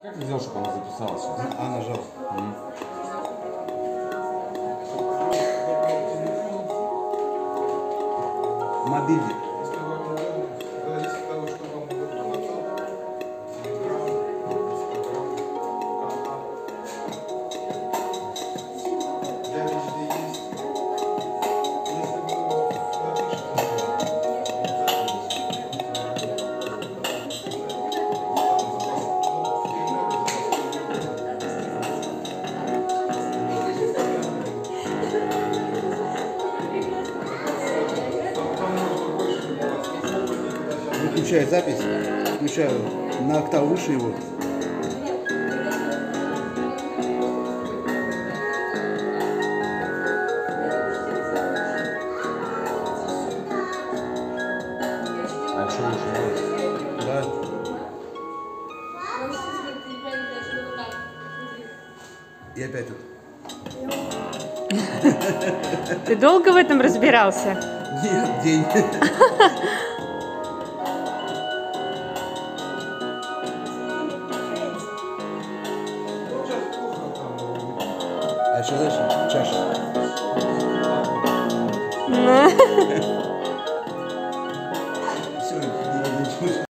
Как ты сделал, чтобы она записалась сейчас? А, нажал. Мобильник. Выключаю запись, включаю на октаву выше его. А что лучше? Да. И опять тут. Ты долго в этом разбирался? Нет, день. А что дальше? Чаша.